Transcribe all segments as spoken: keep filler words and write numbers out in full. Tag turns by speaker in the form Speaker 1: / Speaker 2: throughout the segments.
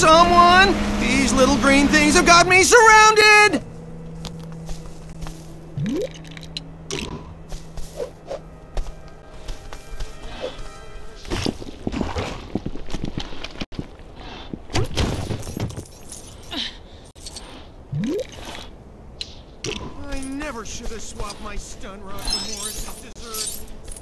Speaker 1: someone! These little green things have got me surrounded! I never should have swapped my stun rod for Morris's dessert.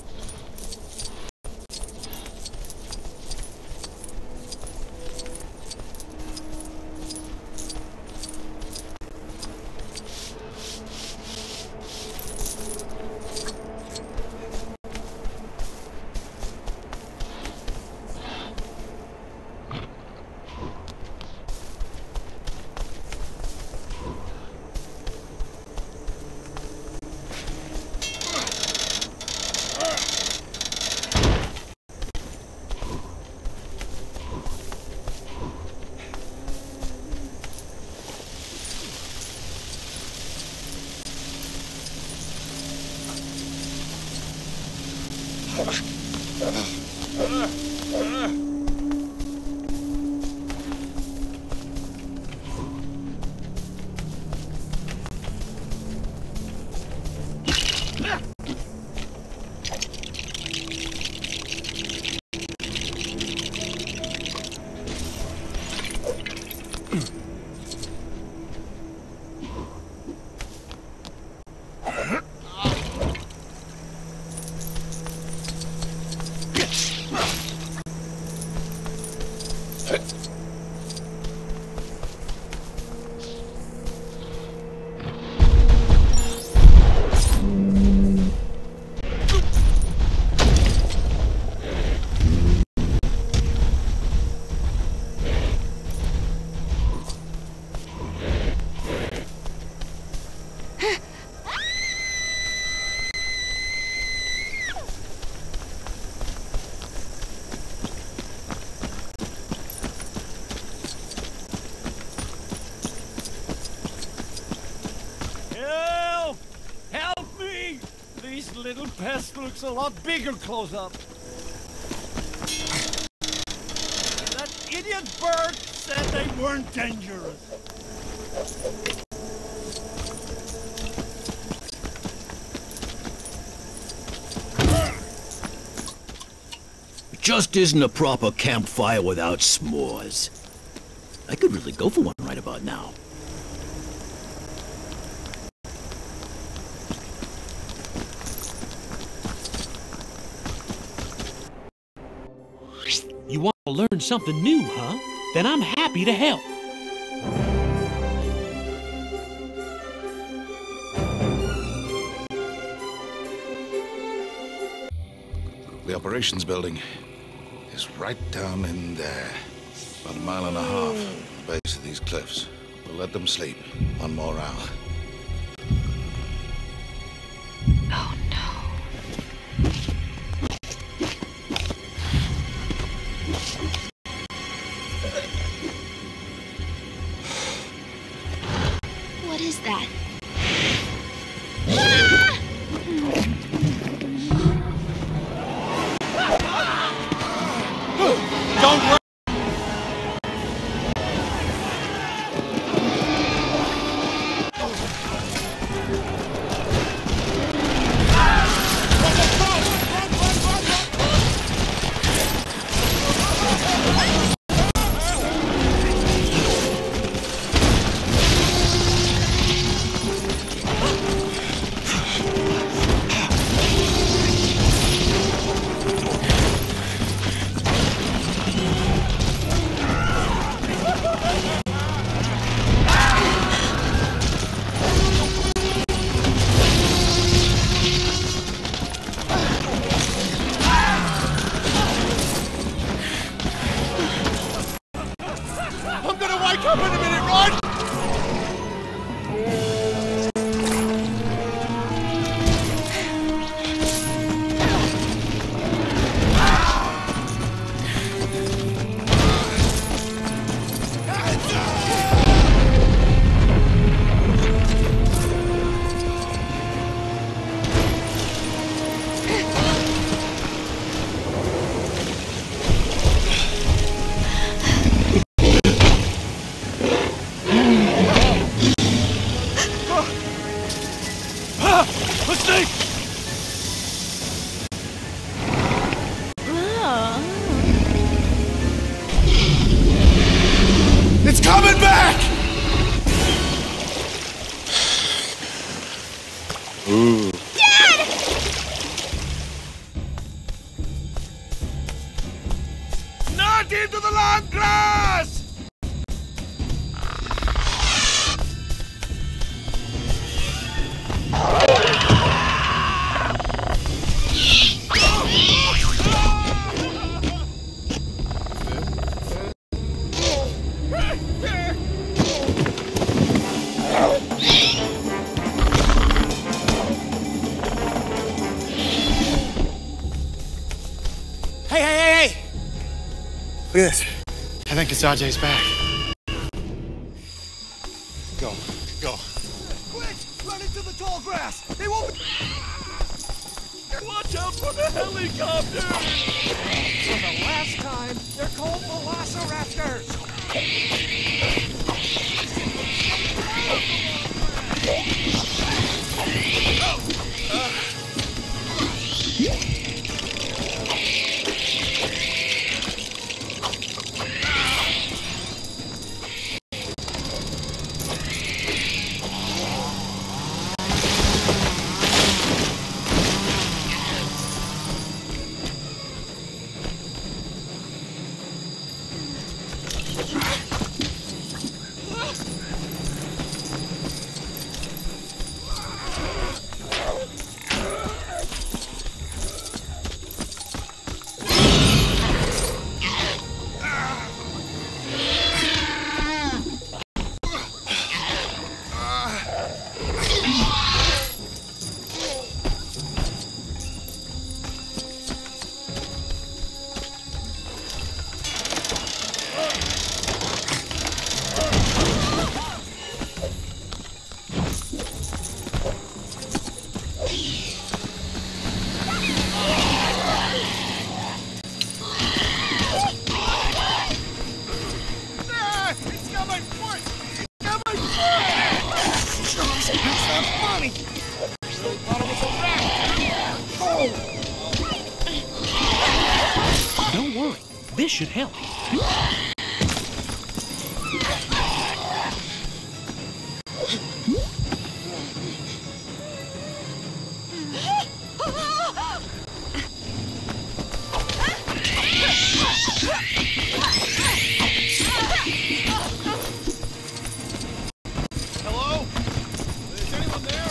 Speaker 2: Little pest looks a lot bigger close up. That idiot bird said they weren't dangerous.
Speaker 3: It just isn't a proper campfire without s'mores. I could really go for one right about now.
Speaker 4: You want to learn something new, huh? Then I'm happy to help.
Speaker 5: The operations building is right down in there. About a mile and a half from the base of these cliffs. We'll let them sleep. One more hour.
Speaker 6: Oh no. What is that?
Speaker 2: Don't run! into the long grass!
Speaker 7: Hey, hey, hey, hey! Look at this. I think it's R J's back. Go, go.
Speaker 2: Quick! Run into the tall grass! They won't be... Watch out for the helicopter! For the last time, they're called velociraptors!
Speaker 4: Don't worry, this should help.
Speaker 2: Hello? Is anyone there?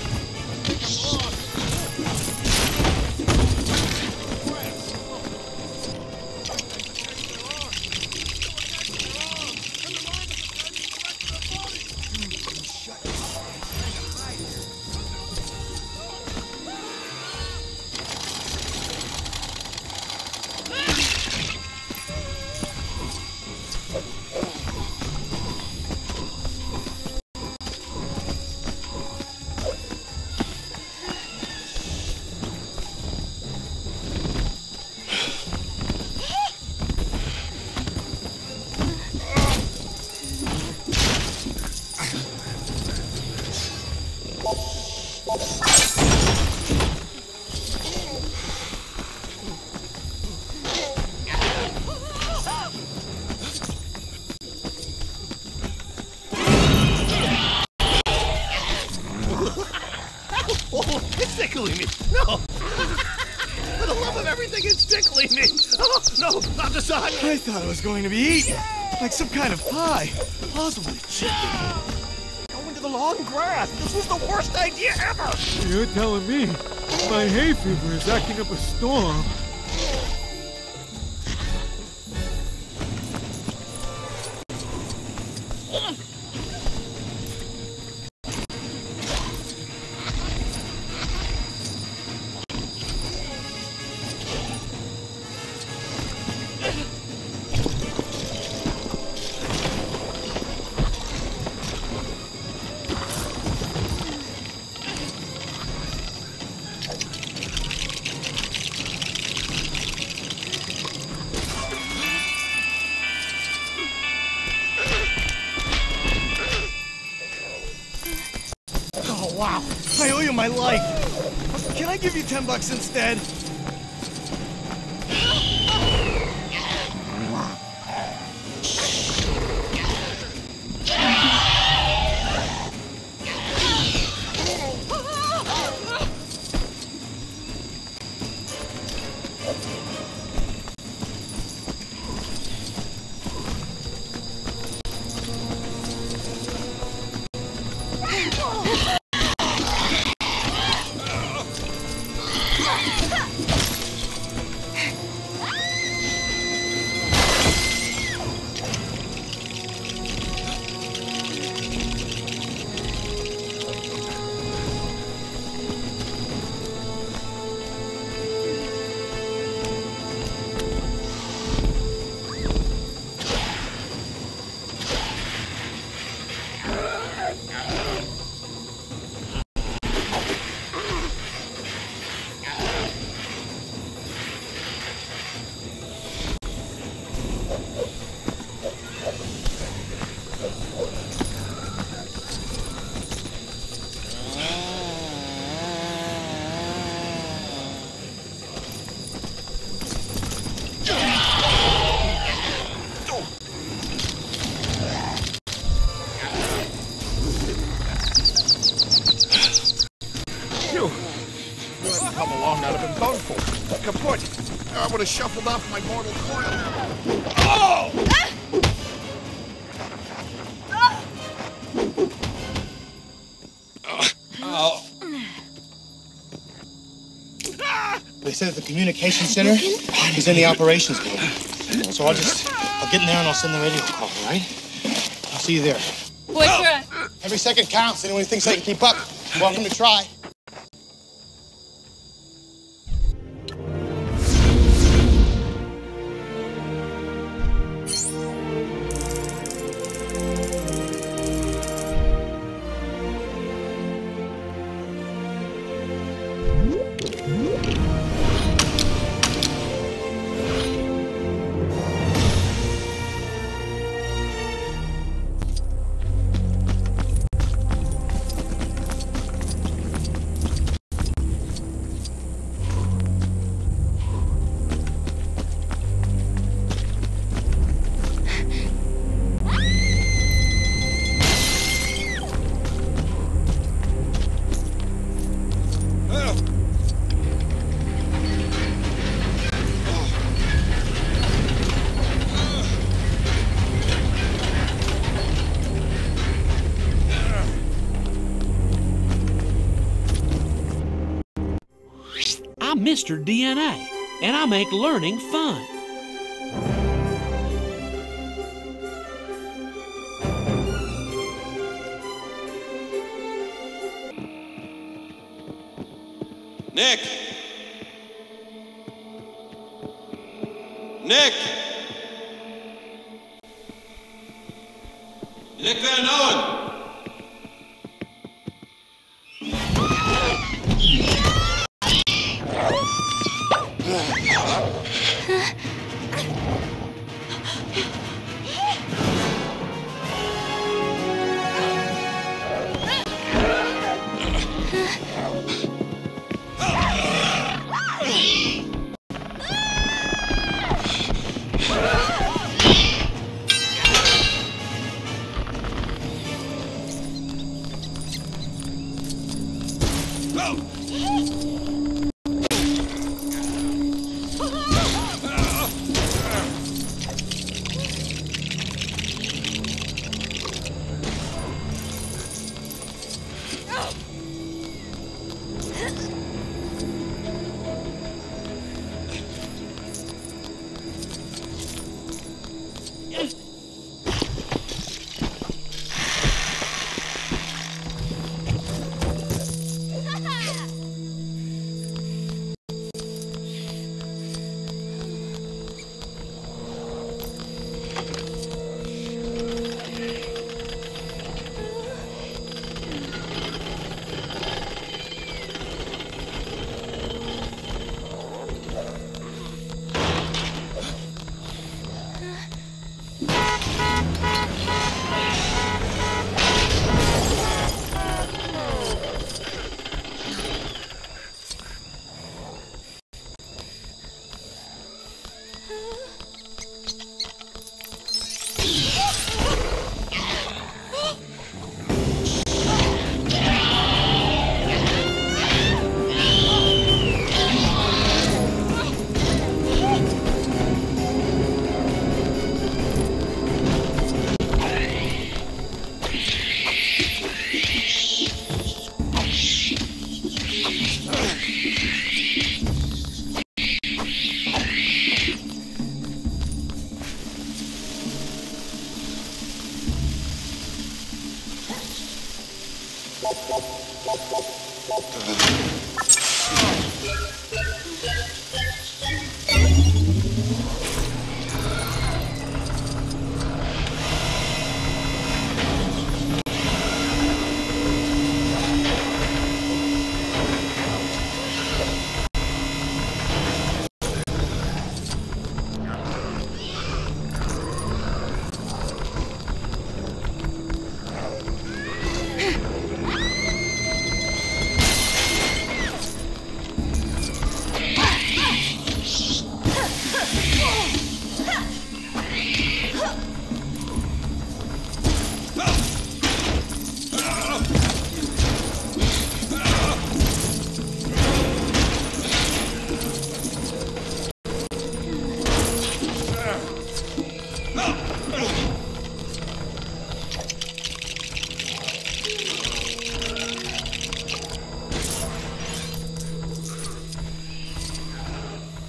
Speaker 1: Oh, it's tickling me. No. For the love of everything, it's tickling me. Oh, no, not the side.
Speaker 2: I thought it was going to be eaten. Like some kind of pie. Possibly chicken. Go into the long grass. This was the worst idea ever.
Speaker 8: You're telling me my hay fever is acting up a storm.
Speaker 2: Oh, wow. I owe you my life. Can I give you ten bucks instead? wrongful. Kaput. I would have shuffled off my mortal coil. Oh!
Speaker 7: Oh. They said at the communication center, he's in the operations building. So I'll just, I'll get in there and I'll send the radio call, all right? I'll see you there.
Speaker 6: Boyfriend.
Speaker 7: Every second counts. Anyone who thinks they can keep up, welcome to try.
Speaker 4: I'm Mister D N A, and I make learning fun.
Speaker 9: Nick! Nick! Nick Van Owen!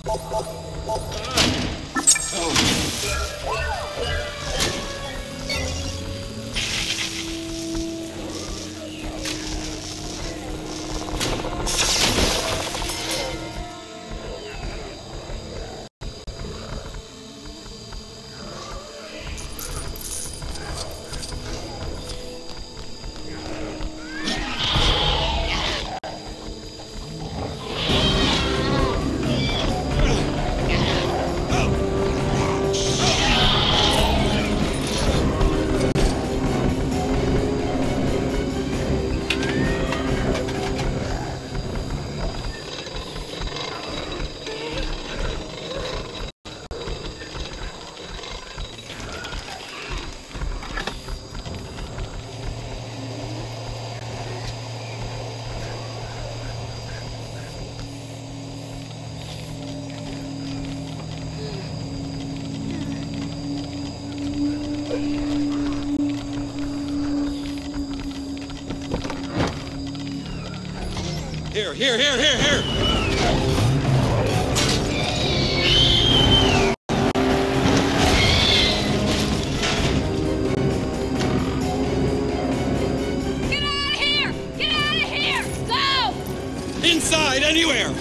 Speaker 9: Here, here, here, here, here!
Speaker 10: Get out of here! Get out of here! Go!
Speaker 9: Inside, anywhere!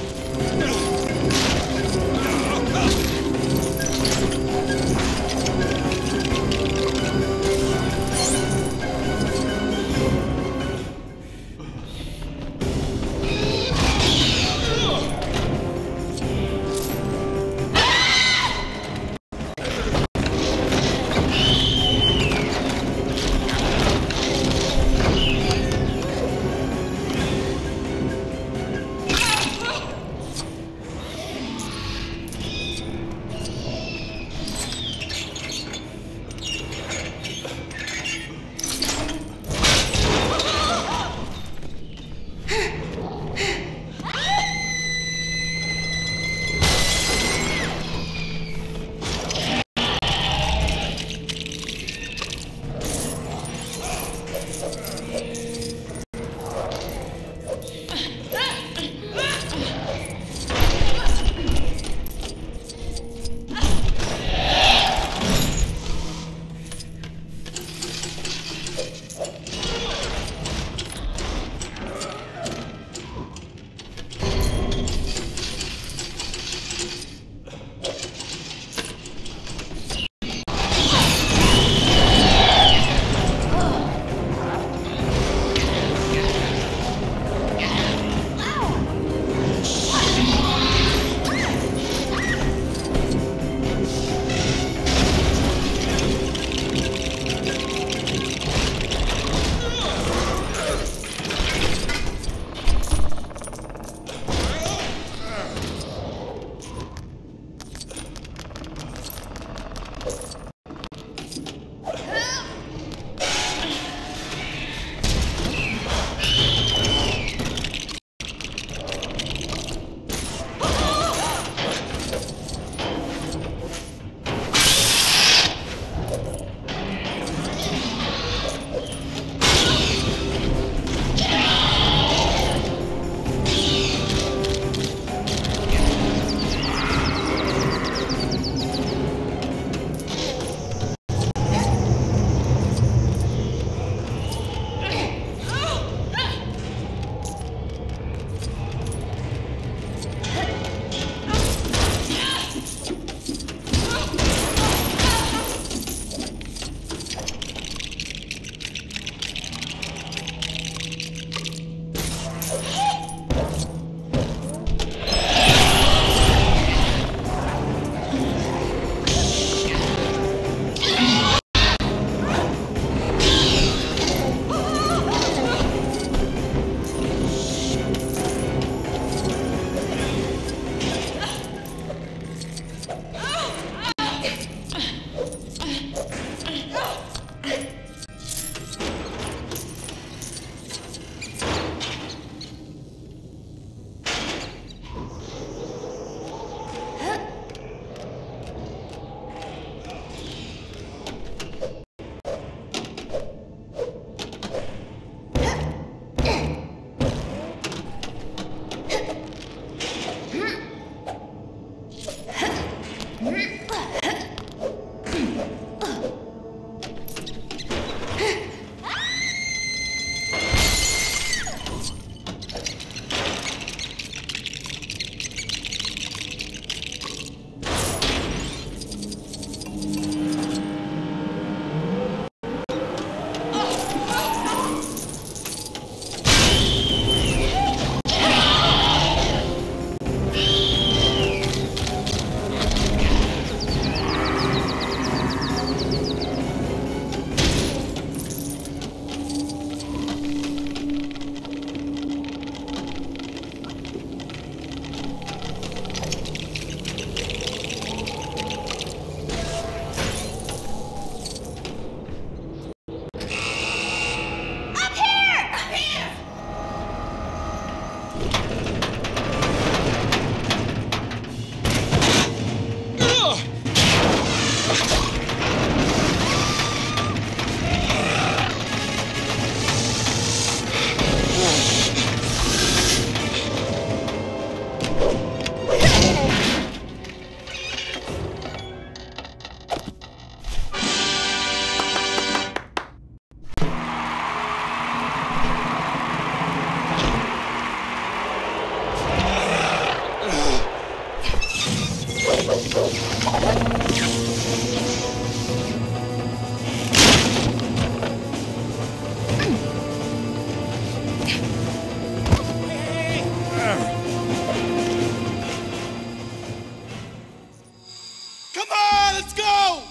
Speaker 2: Come on, let's go!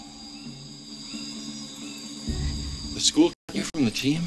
Speaker 9: The school? You from the team?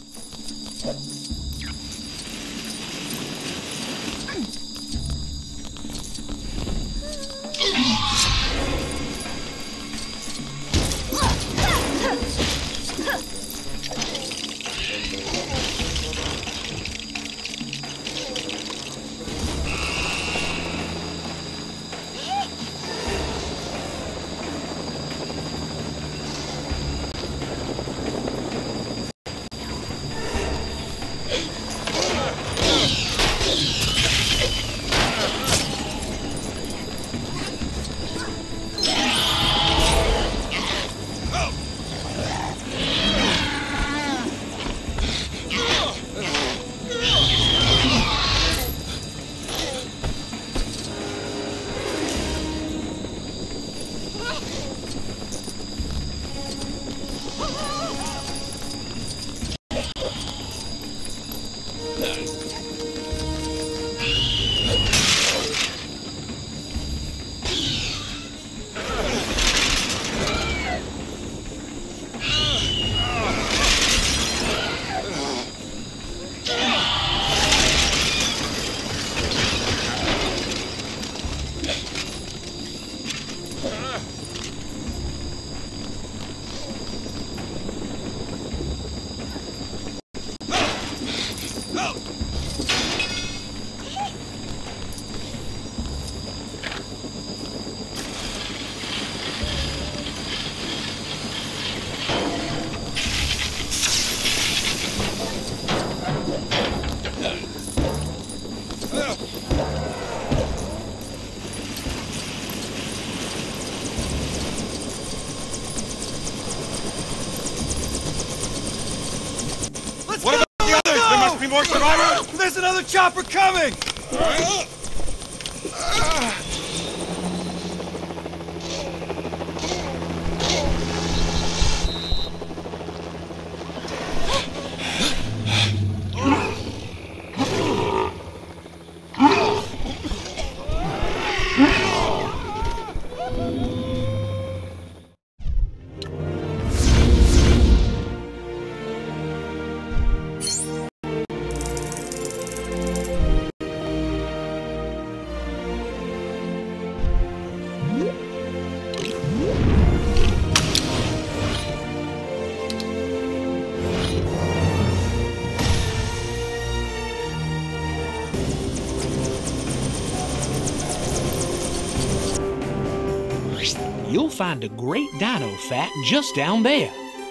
Speaker 2: What about the others? There must be more survivors! There's another chopper coming!
Speaker 4: You'll find a great dino fat just down there.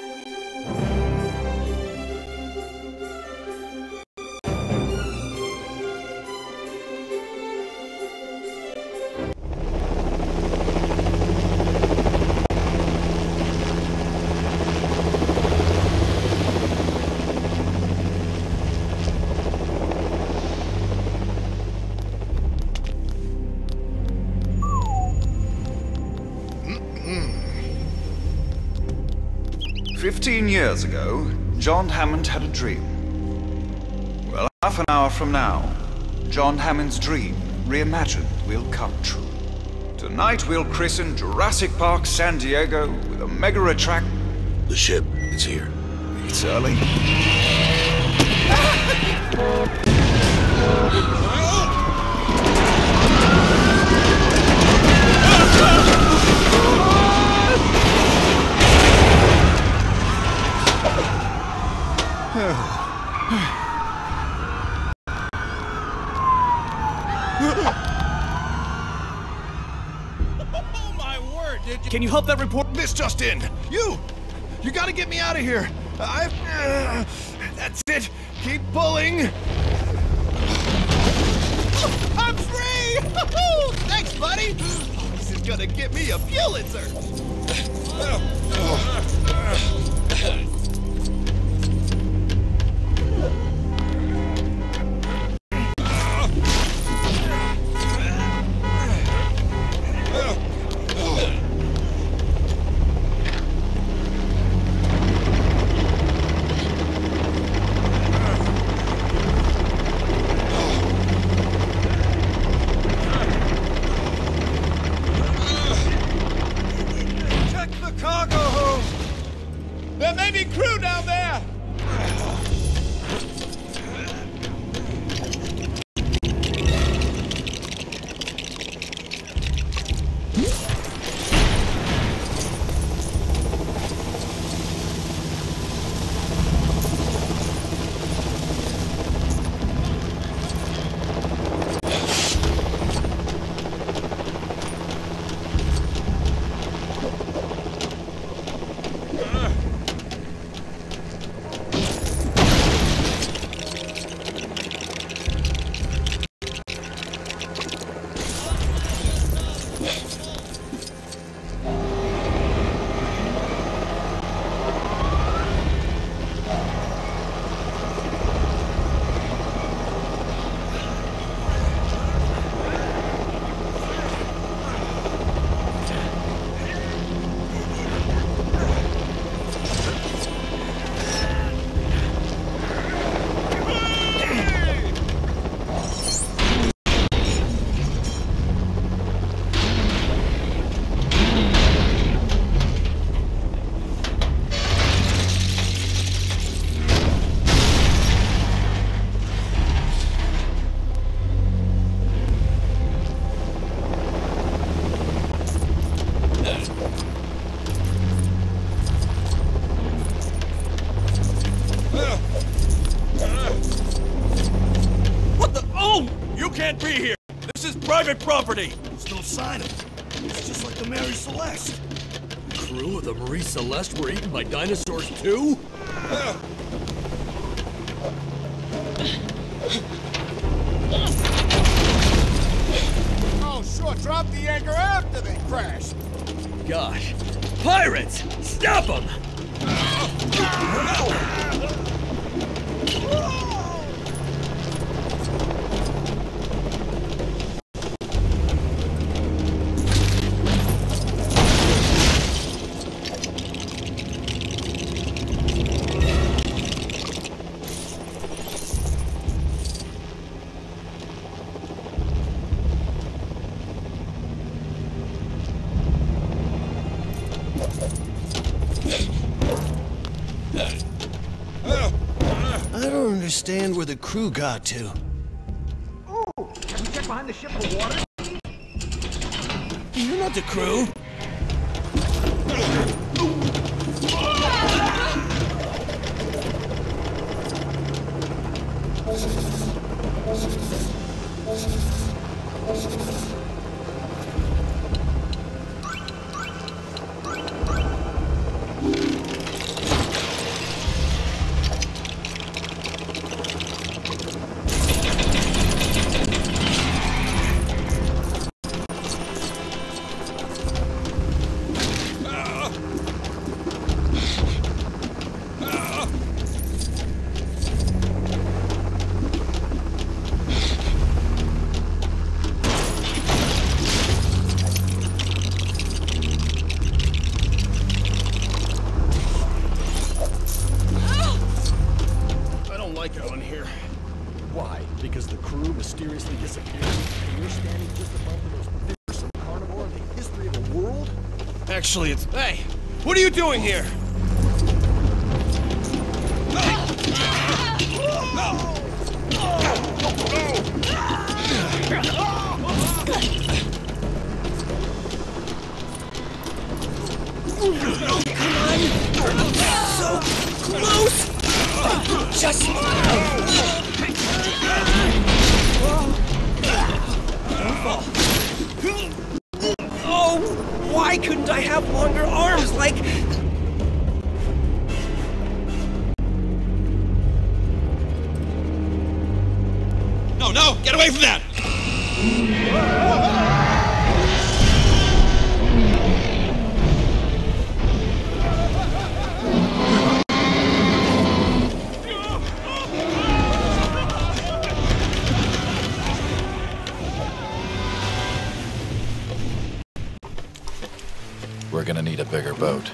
Speaker 11: Fifteen years ago, John Hammond had a dream. Well, half an hour from now, John Hammond's dream, reimagined, will come true. Tonight we'll christen Jurassic Park San Diego with a mega attract.
Speaker 5: The ship, it's here.
Speaker 11: It's early.
Speaker 2: Oh my word, did you... Can you help that report? This just in. You! You gotta get me out of here. I've... Uh, that's it. Keep pulling. I'm free! Thanks, buddy. This is gonna get me a Pulitzer. There may be crew down there! Can't be here! This is private property!
Speaker 1: There's no sign of it. It's just like the Mary Celeste. The crew of the Marie Celeste were eaten by dinosaurs too?
Speaker 2: Oh, sure, drop the anchor after they crashed!
Speaker 1: Gosh. Pirates! Stop them! I don't understand where the crew got to.
Speaker 2: Oh, have you checked behind the ship for water?
Speaker 1: You're not the crew.
Speaker 2: Because the crew mysteriously disappeared, and you're standing just above the most fearsome carnivore in the history of the world?
Speaker 1: Actually, it's... Hey! What are you doing here?
Speaker 2: Come on! So close! Just... Oh, why couldn't I have longer arms like...
Speaker 9: No, no! Get away from that!
Speaker 5: We're gonna need a bigger boat.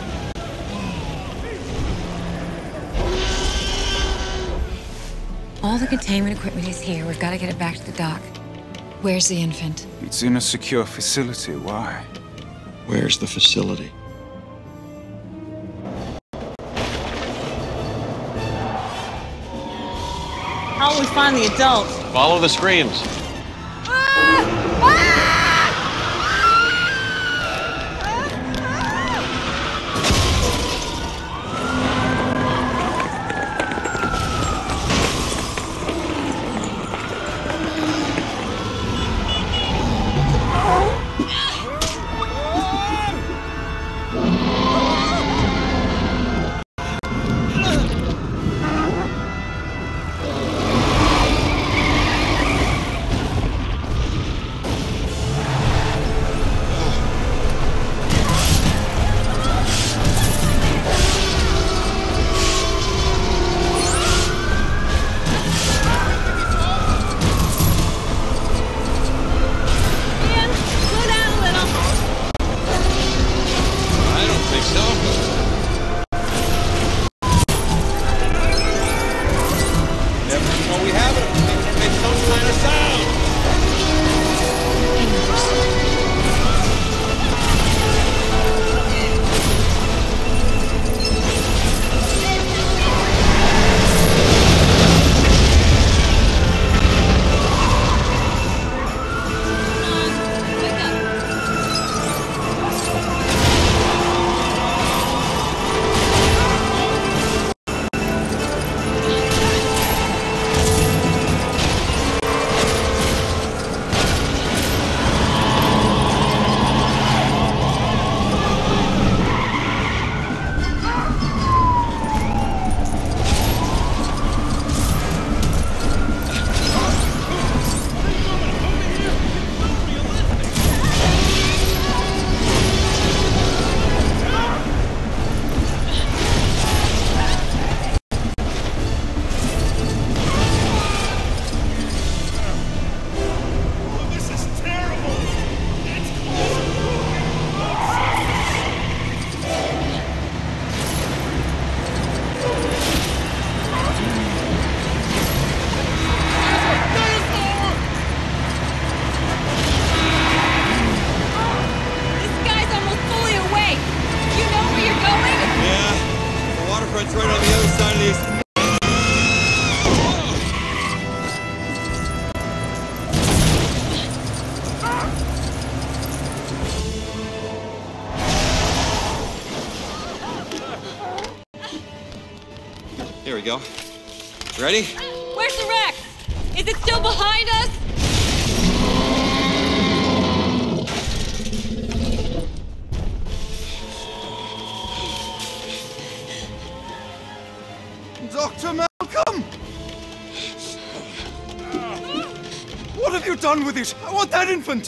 Speaker 6: Huh?
Speaker 12: All the containment equipment is here. We've got to get it back to the dock. Where's the infant?
Speaker 11: It's in a secure facility. Why?
Speaker 13: Where's the facility?
Speaker 14: How will we find the adult?
Speaker 15: Follow the screams.
Speaker 9: It's right on the other side of these. Here we go. Ready?
Speaker 10: Where's the wreck? Is it still behind us?
Speaker 2: Doctor Malcolm! What have you done with it? I want that infant!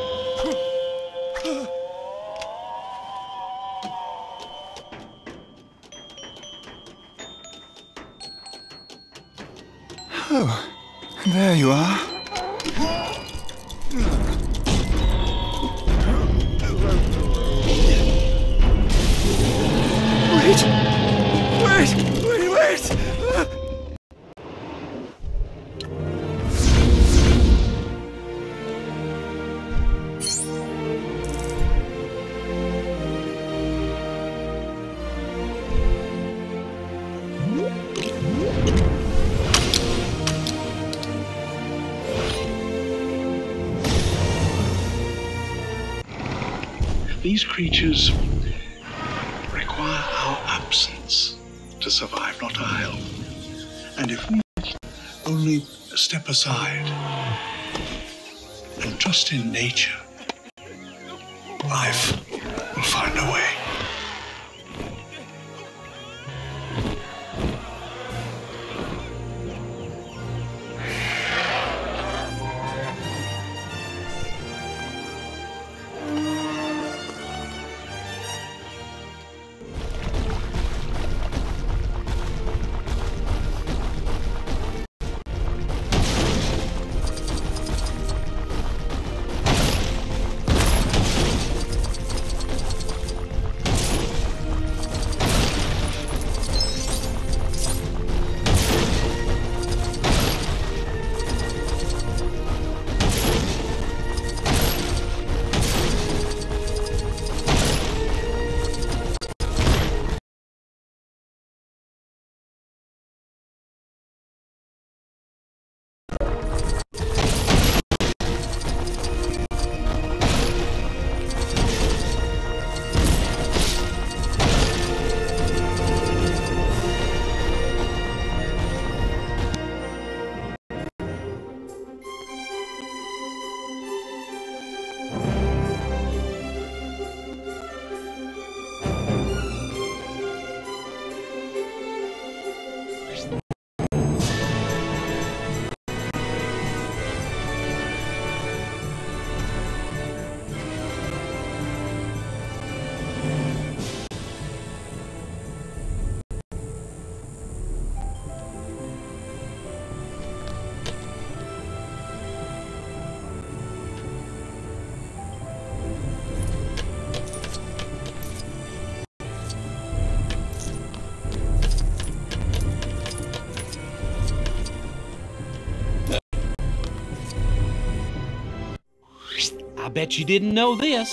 Speaker 11: Oh, there you are.
Speaker 2: Wait! Wait! Wait, wait!
Speaker 13: These creatures require our absence to survive, not our help. And if we only step aside and trust in nature, life will find a way.
Speaker 4: bet you didn't know this.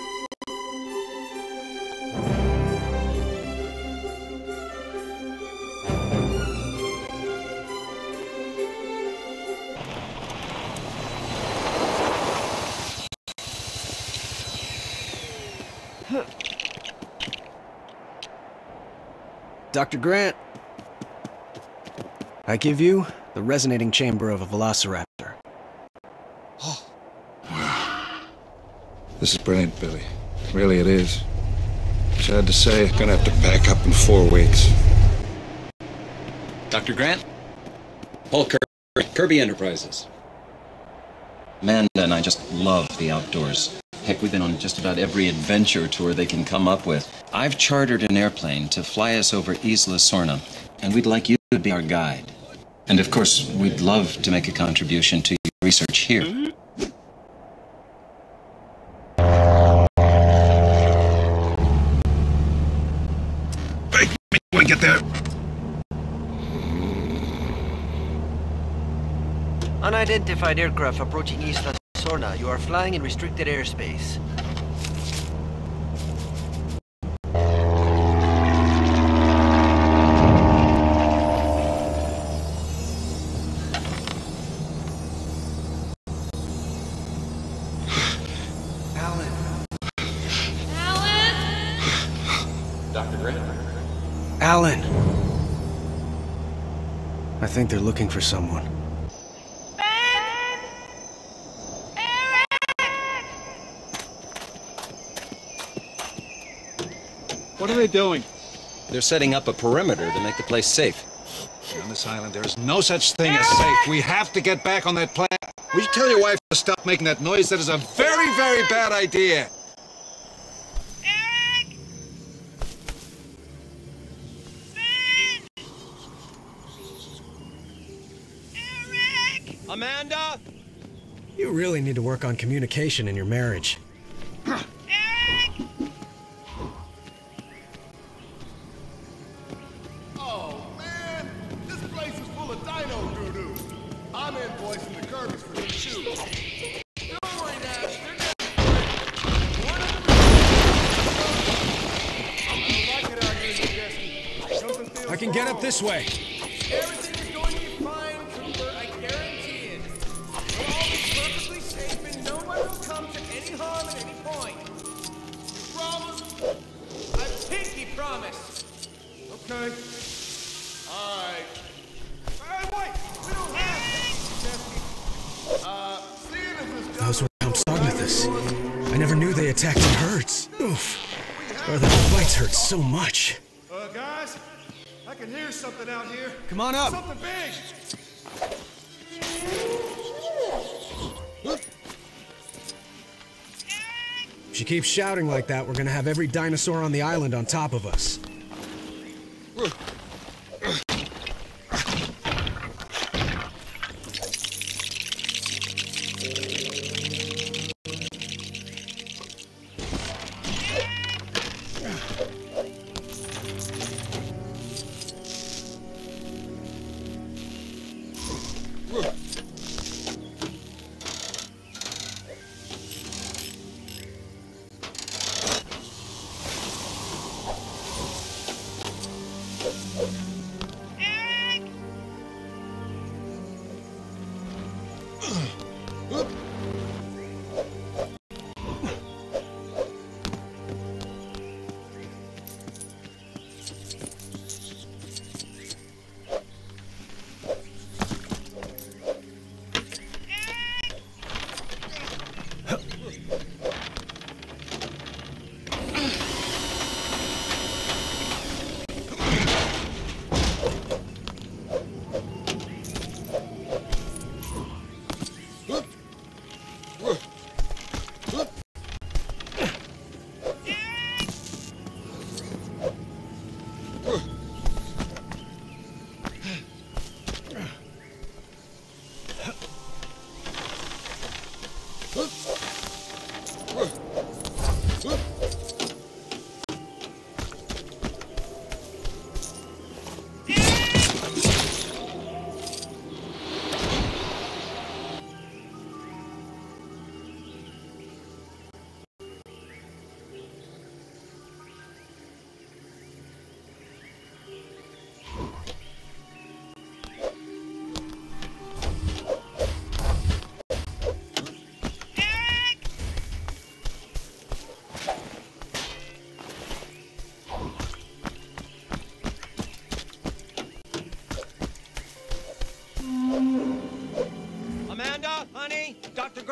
Speaker 15: Doctor Grant, I give you the resonating chamber of a velociraptor.
Speaker 5: This is brilliant, Billy. Really, it is. Sad to say, I'm gonna have to pack up in four weeks.
Speaker 16: Doctor Grant? Paul Kirby, Kirby Enterprises. Amanda and I just love the outdoors. Heck, we've been on just about every adventure tour they can come up with. I've chartered an airplane to fly us over Isla Sorna, and we'd like you to be our guide. And of course, we'd love to make a contribution to your research here.
Speaker 5: Hey, when we get there.
Speaker 17: Unidentified aircraft approaching Isla Sorna. You are flying in restricted airspace.
Speaker 16: Alan.
Speaker 10: Alan?
Speaker 16: Doctor Grant?
Speaker 15: Alan! I think they're looking for someone.
Speaker 8: What are they doing?
Speaker 16: They're setting up a perimeter to make the place safe.
Speaker 5: On this island, there is no such thing as safe. We have to get back on that plane. Will you tell your wife to stop making that noise? That is a very, very bad idea.
Speaker 10: Eric! Eric!
Speaker 17: Amanda!
Speaker 15: You really need to work on communication in your marriage.
Speaker 1: Oh, man! This place is full of dino doo-doo. I'm invoicing the Kirby's for this too. Don't worry, Nash. They're I don't like it out here, New Jersey. Something feels
Speaker 15: I can get
Speaker 1: wrong.
Speaker 15: up this way.
Speaker 1: Everything is going to be fine, Cooper. I guarantee it. You'll all be perfectly safe, and no one will come to any harm at any point. You promise? I pinky promise. Okay. All right. Hey, wait! We don't have Jesse. Uh, seeing as this
Speaker 15: Those were Compsognathus. I never knew they attacked in herds. Oof. Or the bites hurt so much.
Speaker 1: Uh, guys, I can hear something out here.
Speaker 15: Come on up.
Speaker 1: Something big.
Speaker 15: If she keeps shouting like that, we're gonna have every dinosaur on the island on top of us.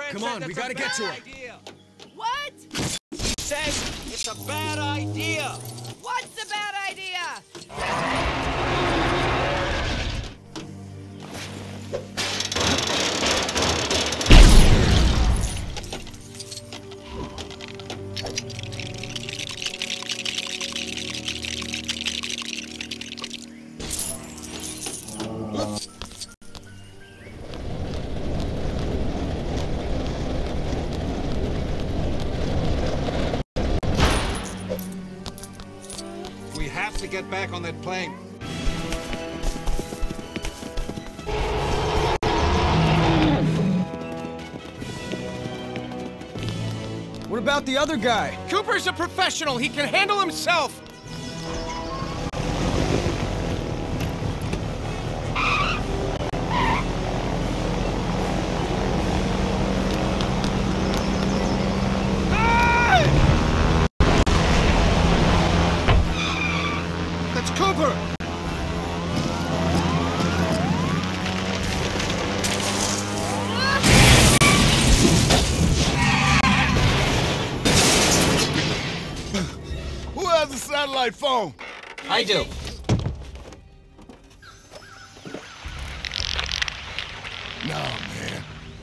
Speaker 15: Come on, we gotta get to her.
Speaker 10: What?
Speaker 1: He says it's a bad idea.
Speaker 10: What's a bad idea?
Speaker 11: We have to get back on that plane.
Speaker 2: What about the other guy?
Speaker 1: Cooper's a professional. He can handle himself.
Speaker 2: That's Cooper!
Speaker 5: Who has a satellite phone?
Speaker 17: I do.
Speaker 5: No, man.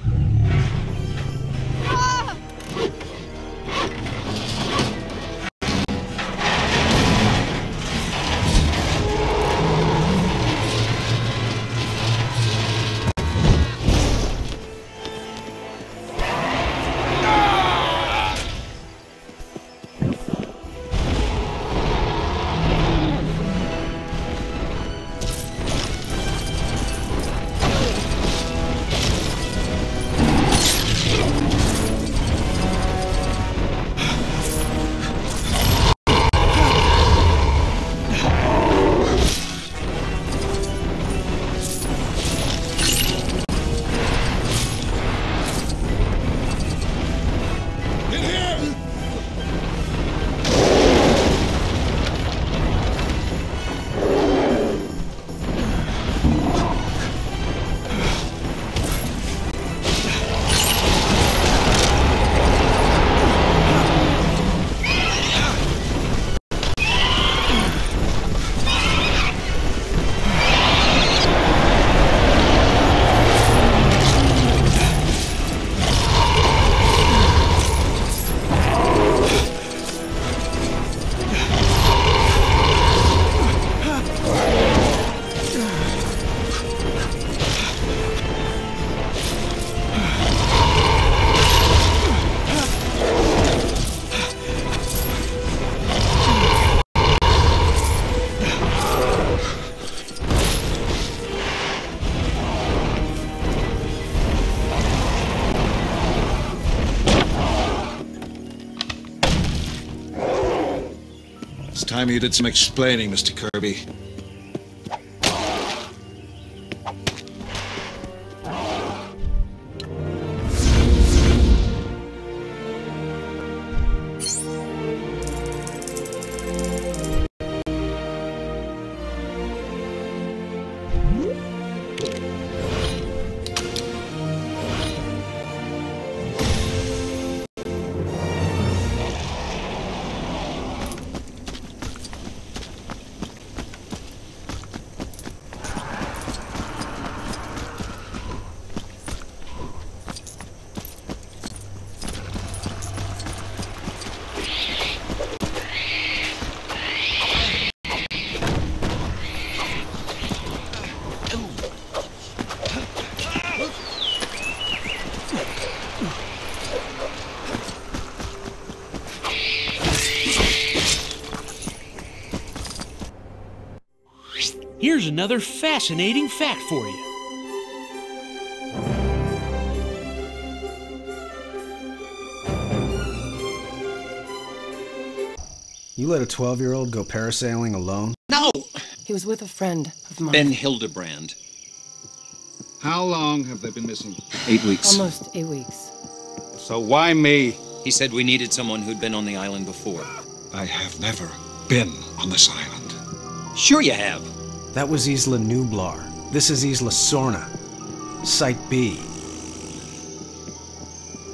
Speaker 5: It's time you did some explaining, Mister Kirby.
Speaker 4: Here's another fascinating fact for you.
Speaker 15: You let a twelve-year-old go parasailing alone?
Speaker 16: No!
Speaker 18: He was with a friend of mine.
Speaker 16: Ben Hildebrand.
Speaker 11: How long have they been missing?
Speaker 16: Eight weeks.
Speaker 18: Almost eight weeks.
Speaker 11: So why me?
Speaker 16: He said we needed someone who'd been on the island before.
Speaker 13: I have never been on this island.
Speaker 16: Sure you have.
Speaker 15: That was Isla Nublar. This is Isla Sorna. Site B.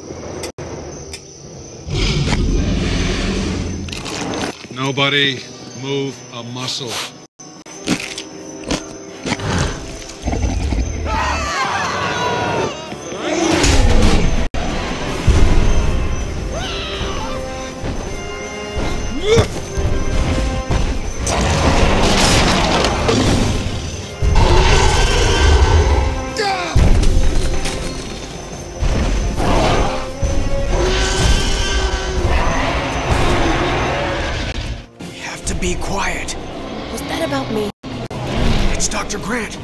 Speaker 13: Nobody move a muscle.
Speaker 15: Be quiet.
Speaker 18: Was that about me?
Speaker 15: It's Doctor Grant.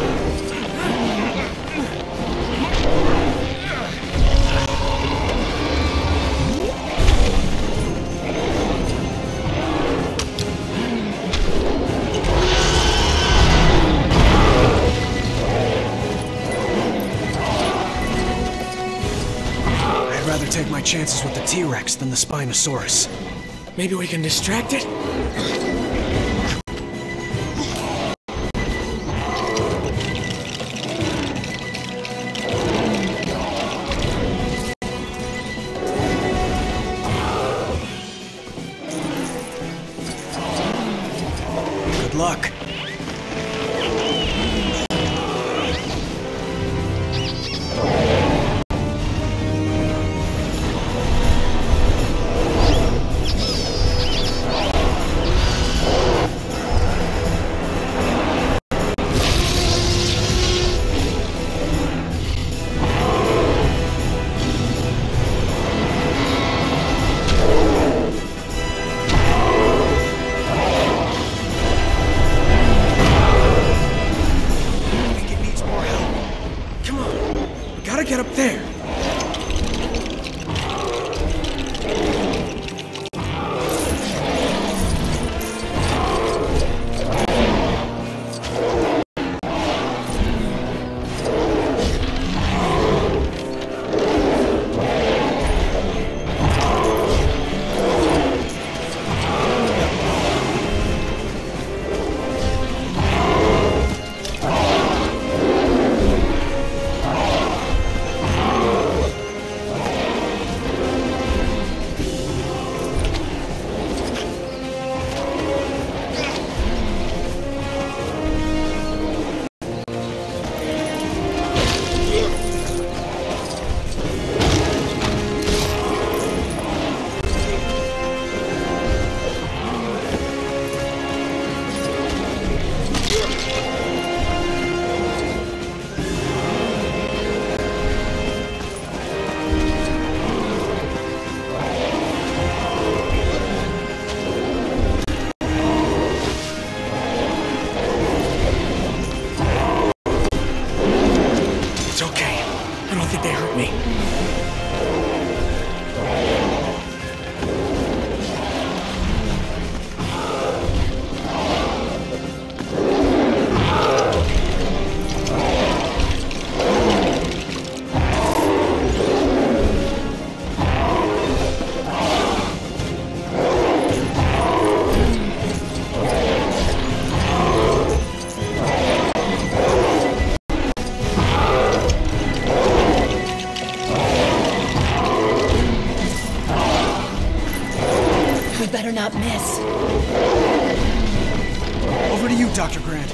Speaker 15: I'd rather take my chances with the T-Rex than the Spinosaurus. Maybe we can distract it? Good luck. Get up there.
Speaker 18: Better not miss.
Speaker 15: Over to you, Doctor Grant.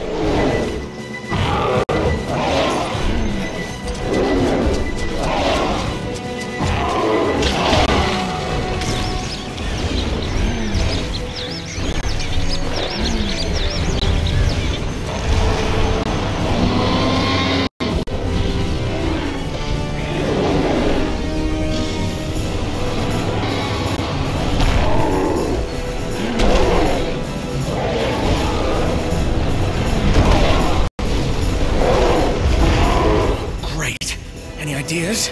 Speaker 15: Ideas?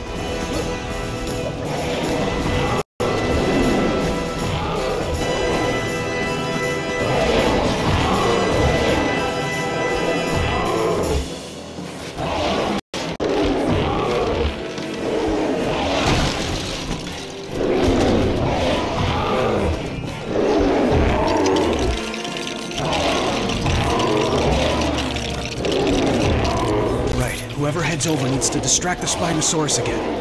Speaker 15: Whoever heads over needs to distract the Spinosaurus again.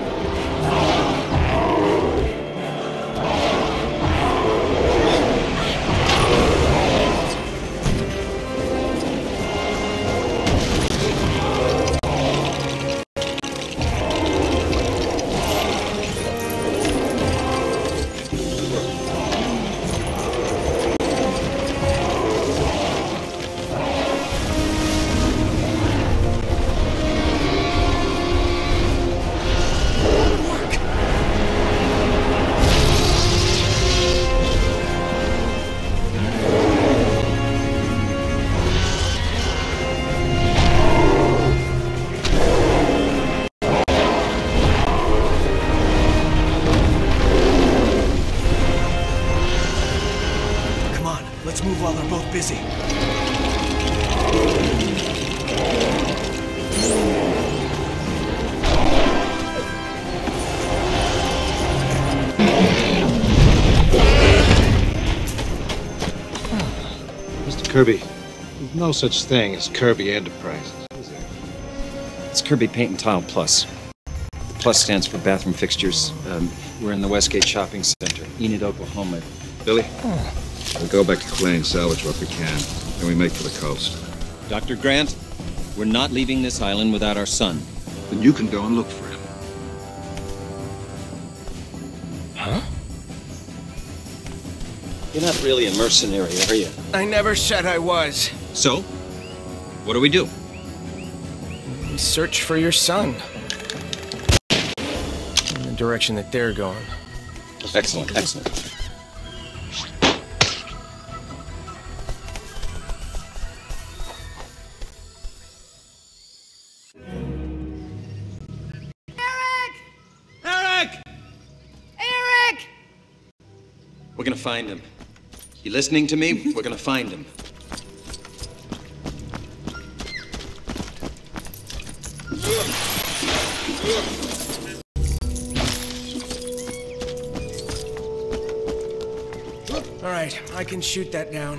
Speaker 15: busy.
Speaker 19: Mister Kirby, there's no such thing as Kirby Enterprises, is there?
Speaker 16: It's Kirby Paint and Tile Plus. The Plus stands for bathroom fixtures. Um, we're in the Westgate Shopping Center, Enid, Oklahoma.
Speaker 5: Billy, we'll go back to Clay and salvage what we can. Then we make for the coast.
Speaker 16: Doctor Grant, we're not leaving this island without our son.
Speaker 5: Then you can go and look for him.
Speaker 16: Huh? You're not really a mercenary, are you?
Speaker 1: I never said I was.
Speaker 16: So, what do we do?
Speaker 1: We search for your son. In the direction that they're going.
Speaker 16: Excellent, excellent. We're gonna find him. You listening to me? We're gonna find him.
Speaker 1: All right, I can shoot that down.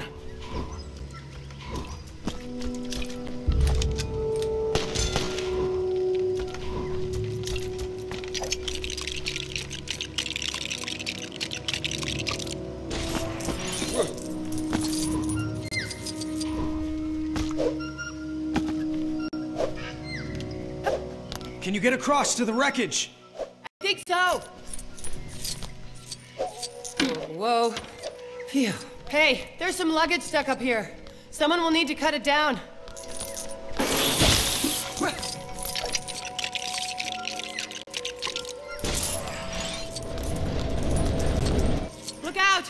Speaker 15: Can you get across to the wreckage?
Speaker 18: I think so. Whoa. Phew. Hey, there's some luggage stuck up here. Someone will need to cut it down. Look out!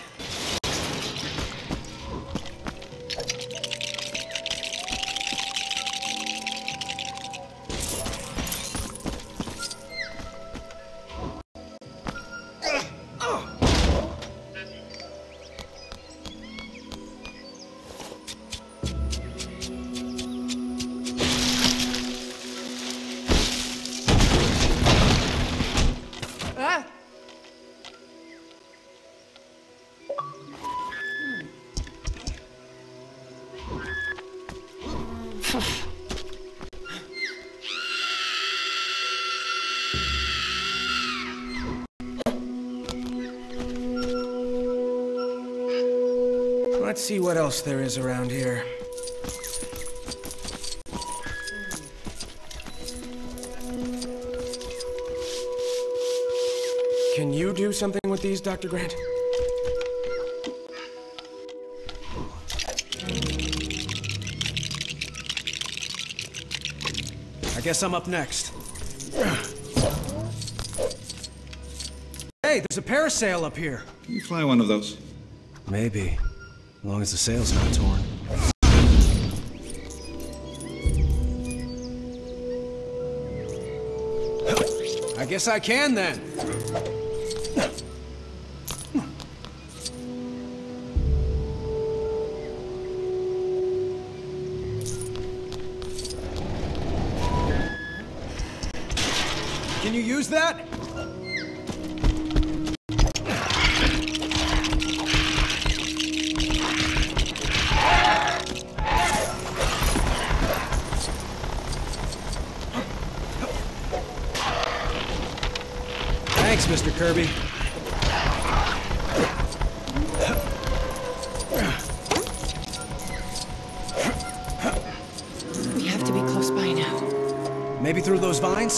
Speaker 1: Let's see what else there is around here. Can you do something with these, Doctor Grant?
Speaker 15: I guess I'm up next. Hey, there's a parasail up here.
Speaker 5: Can you fly one of those?
Speaker 15: Maybe. As long as the sail's not torn. I guess I can then. Can you use that? Thanks, Mister Kirby.
Speaker 18: We have to be close by now.
Speaker 15: Maybe through those vines?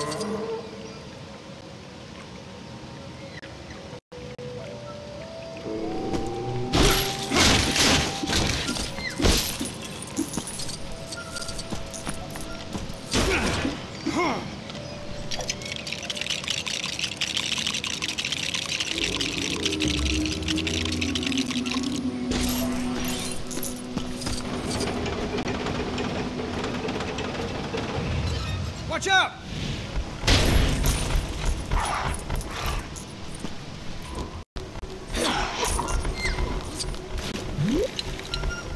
Speaker 15: Watch out!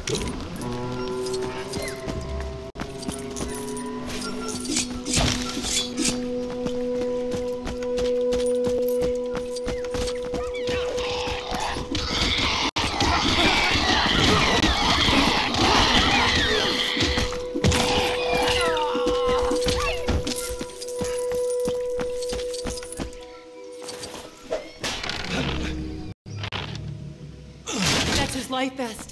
Speaker 18: That's his life vest.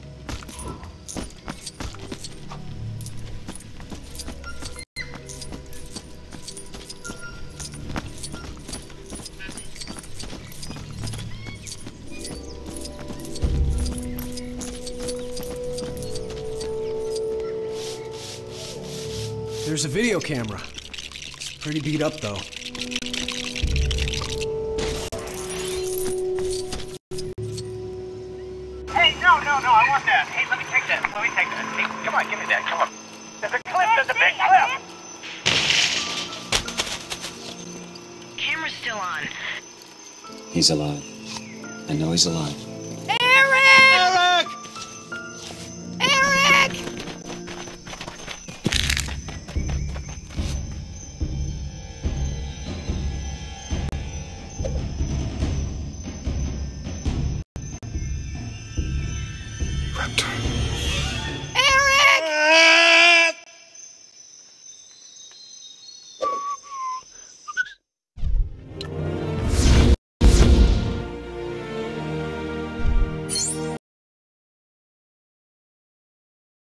Speaker 15: There's a video camera. It's pretty beat up, though.
Speaker 20: Hey, no, no, no, I want that. Hey, let me take that. Let me take that. Hey, come on, give me that. Come on. There's a clip. There's a big clip.
Speaker 6: Camera's still on.
Speaker 16: He's alive. I know he's alive.